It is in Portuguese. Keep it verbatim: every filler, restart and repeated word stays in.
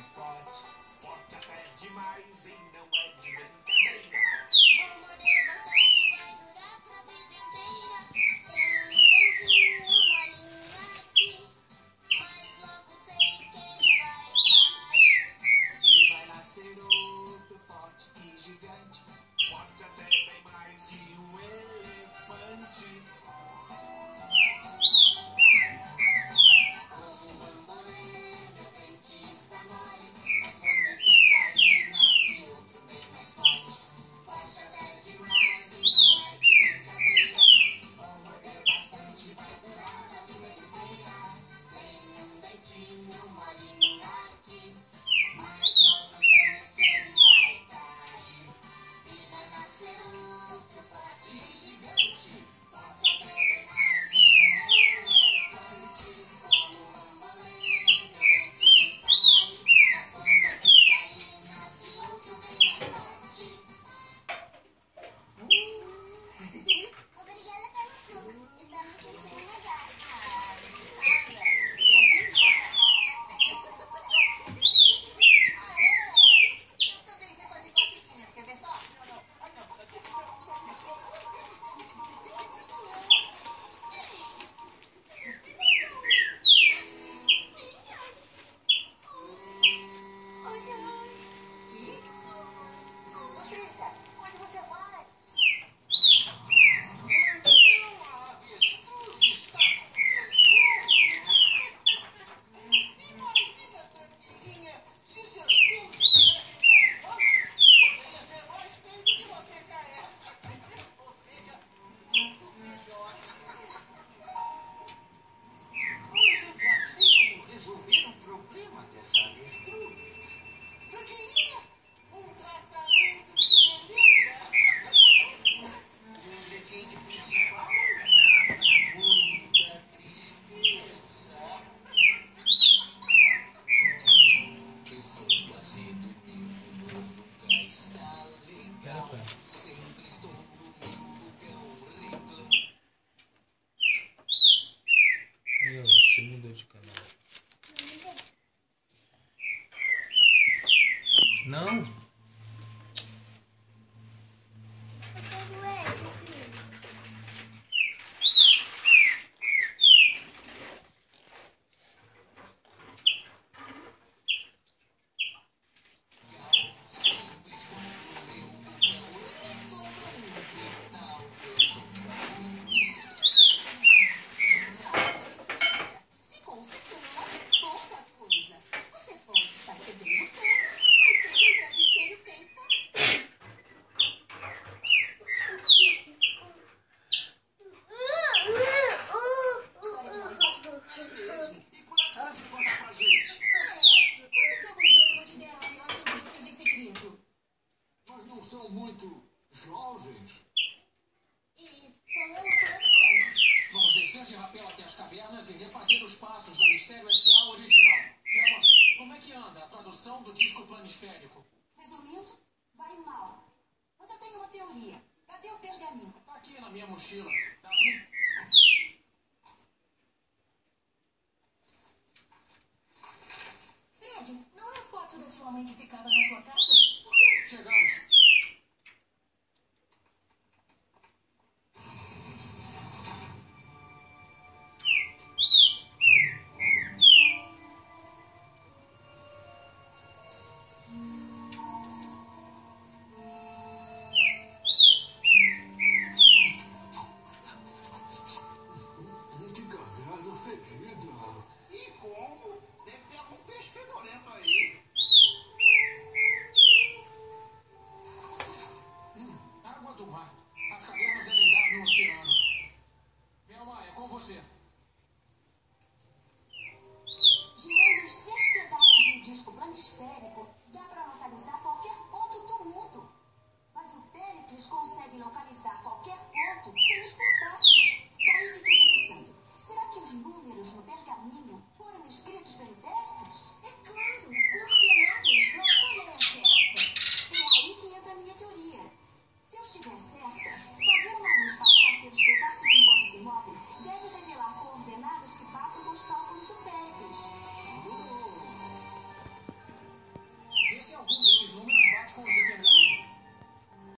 forte, forte até demais e não é de brincadeira. Vou morder bastante, vai durar pra vida inteira. Tem um dentinho molinho aqui, mas logo sei que ele vai cair. E vai nascer outro forte e gigante, forte até bem mais que um elefante. Como um bambolê, meu dente está mole, mas quando esse cair, nasce outro bem mais forte. Forte até demais e não é de brincadeira. Vou morder bastante, vai durar a vida inteira. Tem um dentinho molinho aqui, mas logo sei que ele vai cair. E vai nascer outro forte e gigante, forte até bem mais que um elefante. Como um bambolê, meu dente está mole, mas quando esse cair, nasce outro bem mais forte. Obrigada pelo suco, estou me sentindo melhor. Ah, nada. E assim Ah, é? Eu também sei fazer classiquinhas, quer ver só? Não, não. Ai, não. Minhas. Ai, ai. Isso. Patrícia, onde você vai? Então a avestruz está com vergonha. Imagina, tranquilinha, se seus peitos estivessem carimbando, você ia ser mais feio do que você já é. Ou seja, muito melhor. Pois eu já sei como resolver o problema dessa avestruz. Tranquilinha, um tratamento de beleza. O ingrediente principal, muita tristeza. Pensando azedo, meu humor nunca está legal. Sempre estou no meu vulcão reclamando. Aí, ó, você mudou de canal. Não? Eu pego esse aqui. Sempre estou no meu vulcão reclamando. Talvez sobre Calma, Patrícia. Se concentra é pouca coisa. Você pode estar perdendo pernas, mas fez um travesseiro bem forte. História de Minecraft é mesmo. E quando é que vocês vão contar pra gente? É, quando que os dois consideram melhor sobre vocês em segredo? Nós não somos muito jovens. E qual é o plano, Fred? Vamos descer de rapel até as cavernas e refazer os passos da Mistério S A original. Velma, como é que anda a tradução do disco planisférico? Resumindo, vai mal. Você tem uma teoria. Cadê o pergaminho? Tá aqui na minha mochila. Daphne? Fred, não é foto da sua mãe que ficava na sua casa?